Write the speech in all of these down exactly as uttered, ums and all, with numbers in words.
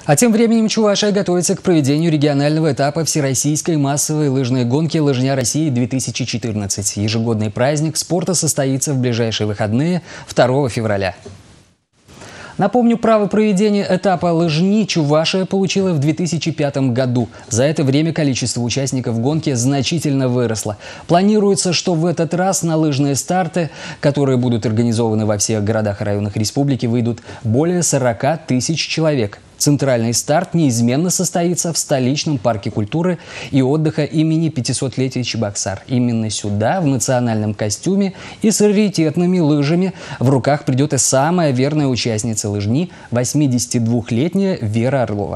А тем временем Чувашия готовится к проведению регионального этапа Всероссийской массовой лыжной гонки «Лыжня России-две тысячи четырнадцать». Ежегодный праздник спорта состоится в ближайшие выходные второго февраля. Напомню, право проведения этапа лыжни Чувашия получила в две тысячи пятом году. За это время количество участников гонки значительно выросло. Планируется, что в этот раз на лыжные старты, которые будут организованы во всех городах и районах республики, выйдут более сорока тысяч человек. Центральный старт неизменно состоится в столичном парке культуры и отдыха имени пятисотлетия Чебоксар. Именно сюда, в национальном костюме и с раритетными лыжами, в руках придет и самая верная участница лыжни – восьмидесятидвухлетняя Вера Орлова.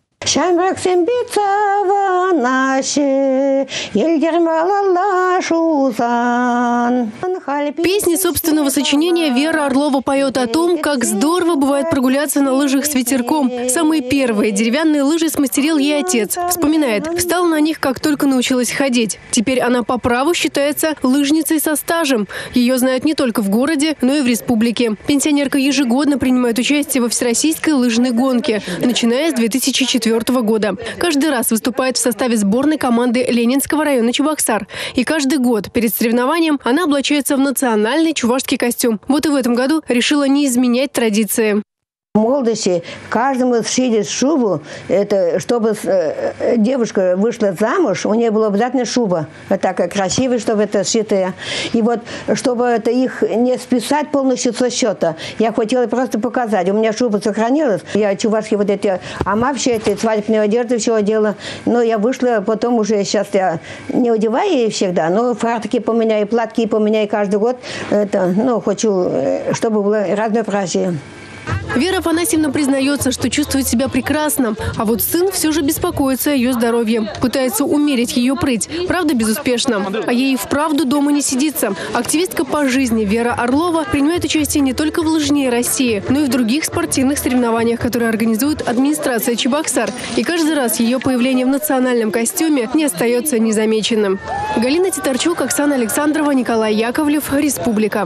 Песни собственного сочинения Вера Орлова поет о том, как здорово бывает прогуляться на лыжах с ветерком. Самые первые деревянные лыжи смастерил ей отец. Вспоминает, встала на них, как только научилась ходить. Теперь она по праву считается лыжницей со стажем. Ее знают не только в городе, но и в республике. Пенсионерка ежегодно принимает участие во всероссийской лыжной гонке, начиная с две тысячи четвёртого года. Каждый раз выступает в составе сборной команды Ленинского района Чебоксар. И каждый год перед соревнованием она облачается в национальный чувашский костюм. Вот и в этом году решила не изменять традиции. В молодости каждому шили шубу, это, чтобы э, девушка вышла замуж, у нее была обязательно шуба, вот такая красивая, чтобы это сшитая. И вот, чтобы это их не списать полностью со счета, я хотела просто показать. У меня шуба сохранилась, я чувашские вот эти амавшие, эти свадебные одежды, все одела. Но я вышла, потом уже сейчас я не одеваю ей всегда, но фартуки поменяю, платки поменяю каждый год. Это, ну, хочу, чтобы было разнообразие. Вера Афанасьевна признается, что чувствует себя прекрасно, а вот сын все же беспокоится о ее здоровье. Пытается умерить ее прыть, правда безуспешно. А ей вправду дома не сидится. Активистка по жизни Вера Орлова принимает участие не только в «Лыжне России», но и в других спортивных соревнованиях, которые организует администрация Чебоксар. И каждый раз ее появление в национальном костюме не остается незамеченным. Галина Титарчук, Оксана Александрова, Николай Яковлев, Республика.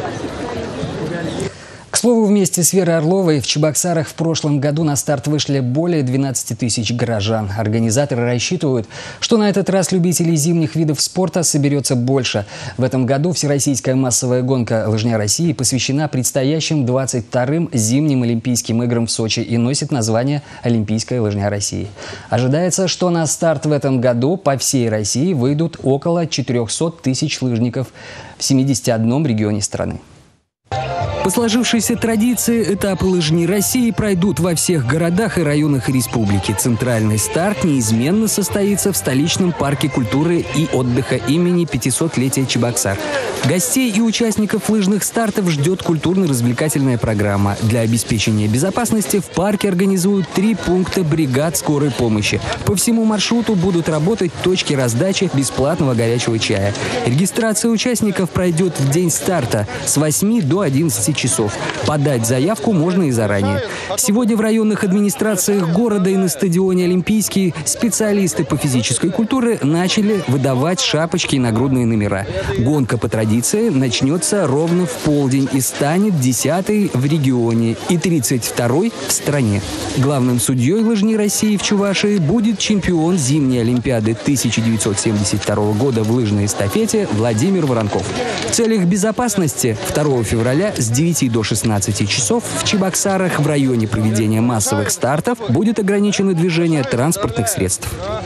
К слову, вместе с Верой Орловой в Чебоксарах в прошлом году на старт вышли более двенадцати тысяч горожан. Организаторы рассчитывают, что на этот раз любителей зимних видов спорта соберется больше. В этом году Всероссийская массовая гонка «Лыжня России» посвящена предстоящим двадцать вторым зимним Олимпийским играм в Сочи и носит название «Олимпийская лыжня России». Ожидается, что на старт в этом году по всей России выйдут около четырёхсот тысяч лыжников в семидесяти одном регионе страны. По сложившейся традиции, этапы «Лыжни России» пройдут во всех городах и районах республики. Центральный старт неизменно состоится в столичном парке культуры и отдыха имени пятисотлетия Чебоксар. Гостей и участников лыжных стартов ждет культурно-развлекательная программа. Для обеспечения безопасности в парке организуют три пункта бригад скорой помощи. По всему маршруту будут работать точки раздачи бесплатного горячего чая. Регистрация участников пройдет в день старта с восьми до одиннадцати часов. Подать заявку можно и заранее. Сегодня в районных администрациях города и на стадионе «Олимпийский» специалисты по физической культуре начали выдавать шапочки и нагрудные номера. Гонка по традиции начнется ровно в полдень и станет десятой в регионе и тридцать второй в стране. Главным судьей «Лыжни России» в Чувашии будет чемпион зимней Олимпиады тысяча девятьсот семьдесят второго года в лыжной эстафете Владимир Воронков. В целях безопасности второго февраля с девяти до шестнадцати часов в Чебоксарах в районе проведения массовых стартов будет ограничено движение транспортных средств.